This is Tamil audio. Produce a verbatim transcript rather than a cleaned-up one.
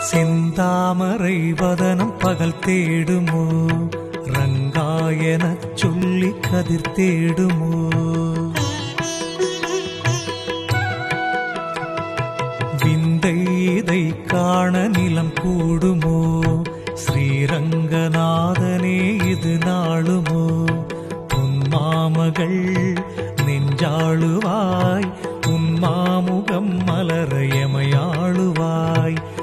செந்தாமரை வதனம் பகல் தேடுமோ ரங்காயனச் சொல்லி கதிர் தேடுமோ விந்தை இதை காண நிலம் கூடுமோ ஸ்ரீரங்கநாதனே இது நாளுமோ பொன்மாமகள் நெஞ்சாளுவாய் உன் மாமுகம் மலர எமையாளுவாய்